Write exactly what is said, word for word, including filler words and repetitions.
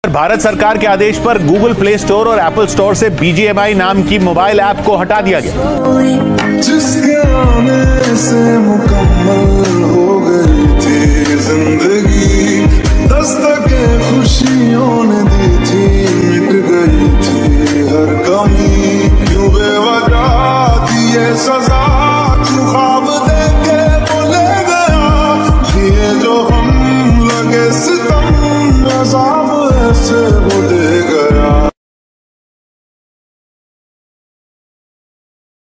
भारत सरकार के आदेश पर गूगल प्ले स्टोर और एप्पल स्टोर से बी जी एम आई नाम की मोबाइल ऐप को हटा दिया गया। जिसके आने से मुकम्मल हो गई थी जिंदगी, दस्तकें खुशियों ने दी थी, मिट गई थी हर कमी। क्यों बेवजह दिए सजा, क्यों ख्वाब देके बोले गया, ये जो हम लगे सितम अज़ाब ऐसे वो